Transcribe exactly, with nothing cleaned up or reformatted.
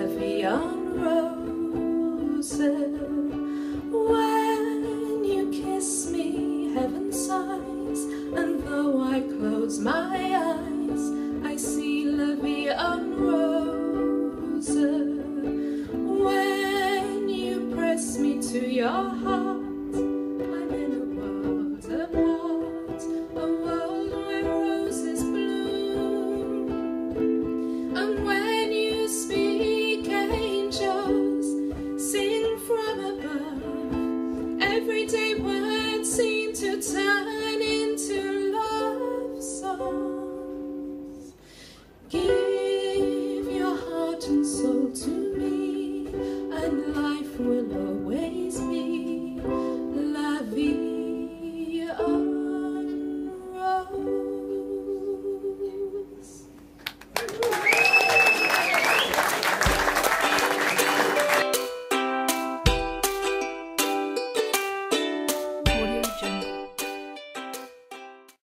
vie en rose. When you kiss me, heaven sighs, and though I close my eyes, I see la vie en rose. When you press me to your heart,